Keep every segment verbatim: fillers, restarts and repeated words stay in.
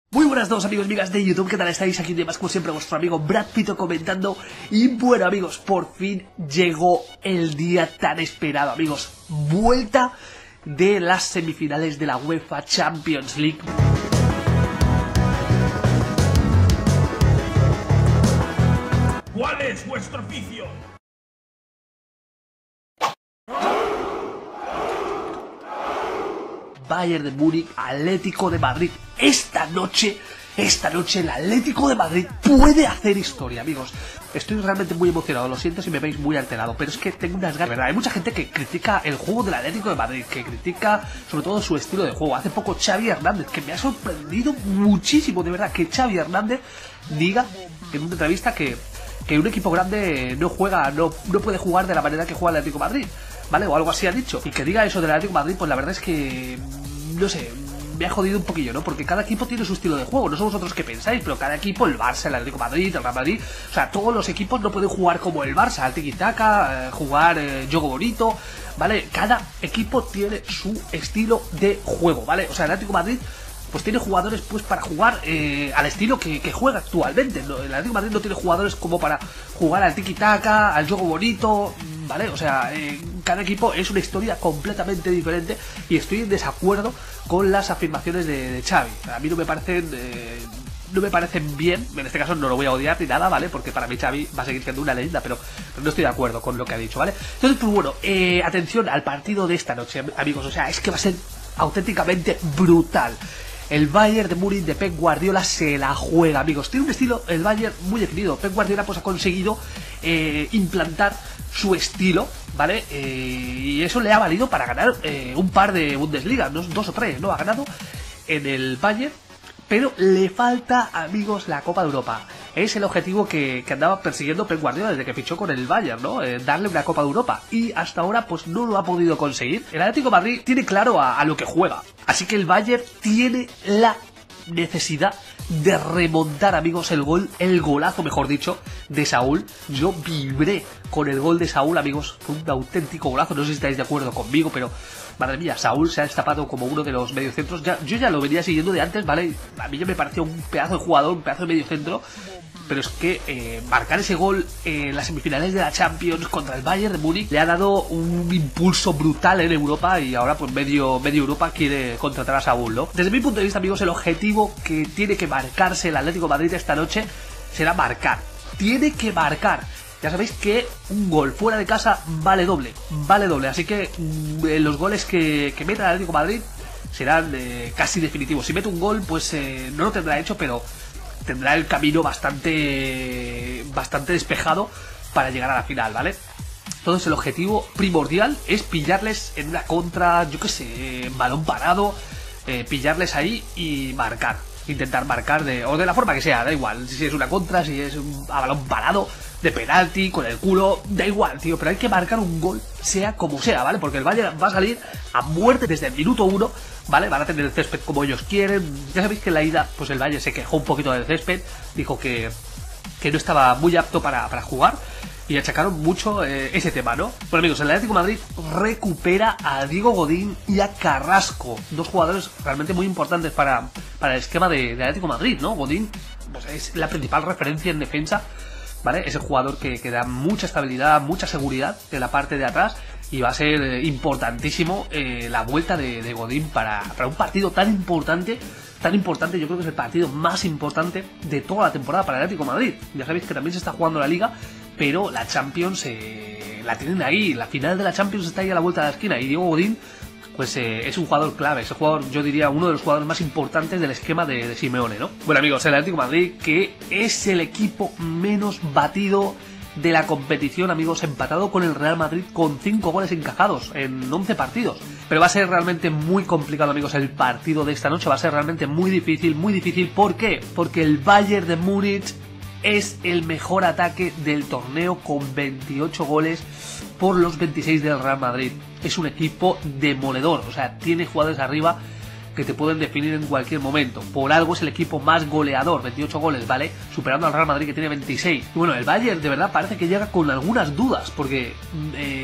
Muy buenas a todos amigos y amigas de YouTube, ¿qué tal estáis? Aquí más como siempre vuestro amigo Brad Pito comentando. Y bueno amigos, por fin llegó el día tan esperado amigos. Vuelta de las semifinales de la UEFA Champions League. ¿Cuál es vuestro oficio? Bayern de Múnich, Atlético de Madrid. Esta noche, esta noche el Atlético de Madrid puede hacer historia, amigos. Estoy realmente muy emocionado, lo siento si me veis muy alterado, pero es que tengo unas ganas, ¿verdad? Hay mucha gente que critica el juego del Atlético de Madrid, que critica sobre todo su estilo de juego. Hace poco Xavi Hernández, que me ha sorprendido muchísimo, de verdad, que Xavi Hernández diga en una entrevista que, que un equipo grande no juega, no, no puede jugar de la manera que juega el Atlético de Madrid, ¿vale? O algo así ha dicho. Y que diga eso del Atlético de Madrid, pues la verdad es que, no sé, me ha jodido un poquillo, ¿no? Porque cada equipo tiene su estilo de juego, no somos vosotros que pensáis, pero cada equipo, el Barça, el Atlético de Madrid, el Real Madrid, o sea, todos los equipos no pueden jugar como el Barça, al tiki-taka, eh, jugar eh, juego bonito, ¿vale? Cada equipo tiene su estilo de juego, ¿vale? O sea, el Atlético de Madrid pues tiene jugadores pues para jugar eh, al estilo que, que juega actualmente, ¿no? El Atlético de Madrid no tiene jugadores como para jugar al tiki-taka, al juego bonito, ¿vale? O sea, eh, cada equipo es una historia completamente diferente y estoy en desacuerdo con las afirmaciones de, de Xavi. A mí no me parecen... Eh, no me parecen bien, en este caso no lo voy a odiar ni nada, ¿vale? Porque para mí Xavi va a seguir siendo una leyenda, pero no estoy de acuerdo con lo que ha dicho, ¿vale? Entonces, pues bueno, eh, atención al partido de esta noche, amigos, o sea, es que va a ser auténticamente brutal. El Bayern de Múnich de Pep Guardiola se la juega, amigos. Tiene un estilo, el Bayern, muy definido. Pep Guardiola pues ha conseguido eh, implantar su estilo, ¿vale? Eh, y eso le ha valido para ganar eh, un par de Bundesliga, dos, dos o tres, ¿no? Ha ganado en el Bayern, pero le falta, amigos, la Copa de Europa. Es el objetivo que, que andaba persiguiendo Pep Guardiola desde que fichó con el Bayern, ¿no? Eh, darle una Copa de Europa. Y hasta ahora, pues no lo ha podido conseguir. El Atlético de Madrid tiene claro a, a lo que juega. Así que el Bayern tiene la necesidad de remontar, amigos, el gol, el golazo, mejor dicho, de Saúl. Yo vibré con el gol de Saúl, amigos. Fue un auténtico golazo. No sé si estáis de acuerdo conmigo, pero... madre mía, Saúl se ha destapado como uno de los mediocentros. Ya, yo ya lo venía siguiendo de antes, ¿vale? A mí ya me pareció un pedazo de jugador, un pedazo de mediocentro. Pero es que eh, marcar ese gol en las semifinales de la Champions contra el Bayern de Múnich le ha dado un impulso brutal en Europa. Y ahora pues medio, medio Europa quiere contratar a Saúl, ¿no? Desde mi punto de vista, amigos, el objetivo que tiene que marcarse el Atlético de Madrid esta noche será marcar. Tiene que marcar. Ya sabéis que un gol fuera de casa vale doble, vale doble, así que mmm, los goles que, que meta el Atlético de Madrid serán eh, casi definitivos. Si mete un gol, pues eh, no lo tendrá hecho, pero tendrá el camino bastante, bastante despejado para llegar a la final, ¿vale? Entonces el objetivo primordial es pillarles en una contra, yo qué sé, balón parado, eh, pillarles ahí y marcar. Intentar marcar de, o de la forma que sea, da igual, si es una contra, si es un a balón parado, de penalti, con el culo, da igual, tío, pero hay que marcar un gol, sea como sea, ¿vale? Porque el Bayern va a salir a muerte desde el minuto uno, ¿vale? Van a tener el césped como ellos quieren. Ya sabéis que en la ida, pues el Bayern se quejó un poquito del césped, dijo que, que no estaba muy apto para, para jugar. Y achacaron mucho eh, ese tema, ¿no? Bueno, amigos, el Atlético de Madrid recupera a Diego Godín y a Carrasco, dos jugadores realmente muy importantes para, para el esquema de, de Atlético de Madrid, ¿no? Godín pues, es la principal referencia en defensa, ¿vale? Es el jugador que, que da mucha estabilidad, mucha seguridad en la parte de atrás. Y va a ser eh, importantísimo eh, la vuelta de, de Godín para, para un partido tan importante. Tan importante, yo creo que es el partido más importante de toda la temporada para el Atlético de Madrid. Ya sabéis que también se está jugando la Liga, pero la Champions eh, la tienen ahí. La final de la Champions está ahí a la vuelta de la esquina. Y Diego Godín, pues eh, es un jugador clave. Es un jugador, yo diría, uno de los jugadores más importantes del esquema de, de Simeone, ¿no? Bueno, amigos, el Atlético de Madrid, que es el equipo menos batido de la competición, amigos, empatado con el Real Madrid con cinco goles encajados en once partidos. Pero va a ser realmente muy complicado, amigos, el partido de esta noche. Va a ser realmente muy difícil, muy difícil. ¿Por qué? Porque el Bayern de Múnich es el mejor ataque del torneo con veintiocho goles por los veintiséis del Real Madrid. Es un equipo demoledor, o sea, tiene jugadores arriba que te pueden definir en cualquier momento. Por algo es el equipo más goleador, veintiocho goles, ¿vale? Superando al Real Madrid, que tiene veintiséis. Y bueno, el Bayern de verdad parece que llega con algunas dudas, porque eh,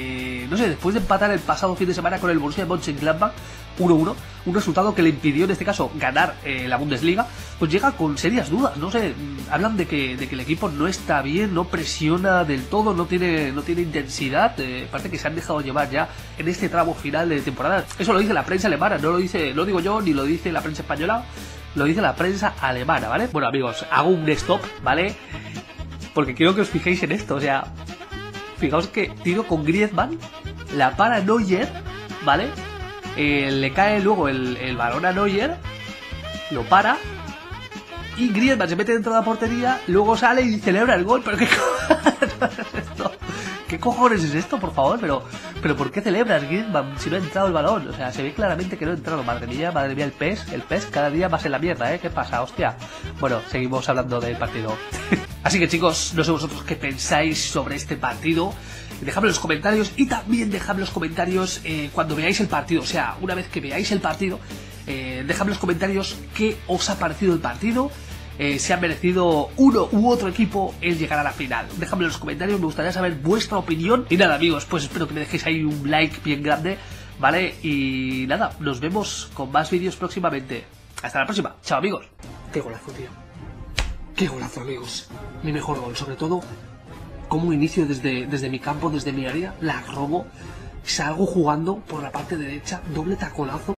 eh, no sé, después de empatar el pasado fin de semana con el Borussia Mönchengladbach uno uno, un resultado que le impidió en este caso ganar eh, la Bundesliga, pues llega con serias dudas, no sé, hablan de que, de que el equipo no está bien, no presiona del todo, no tiene, no tiene intensidad, eh, parece que se han dejado llevar ya en este tramo final de temporada. Eso lo dice la prensa alemana, no lo dice, no lo digo yo, ni lo dice la prensa española, lo dice la prensa alemana, ¿vale? Bueno amigos, hago un stop, ¿vale? Porque quiero que os fijéis en esto, o sea, fijaos que tiro con Griezmann, la para Neuer, ¿vale? Eh, le cae luego el, el balón a Neuer, lo para, y Griezmann se mete dentro de la portería, luego sale y celebra el gol. Pero ¿qué cojones es esto? ¿Qué cojones es esto, por favor? Pero, pero ¿por qué celebras, Griezmann, si no ha entrado el balón? O sea, se ve claramente que no ha entrado. Madre mía, madre mía, el P E S, el P E S cada día más en la mierda, ¿eh? ¿Qué pasa, hostia? Bueno, seguimos hablando del partido. Así que chicos, no sé vosotros qué pensáis sobre este partido. Dejadme en los comentarios y también dejadme en los comentarios eh, cuando veáis el partido. O sea, una vez que veáis el partido, eh, dejadme en los comentarios qué os ha parecido el partido. Eh, si han merecido uno u otro equipo el llegar a la final. Dejadme en los comentarios, me gustaría saber vuestra opinión. Y nada amigos, pues espero que me dejéis ahí un like bien grande, ¿vale? Y nada, nos vemos con más vídeos próximamente. Hasta la próxima, chao amigos. Qué golazo, tío. Qué golazo amigos. Mi mejor gol, sobre todo como inicio desde, desde mi campo, desde mi área, la robo, salgo jugando por la parte derecha, doble taconazo.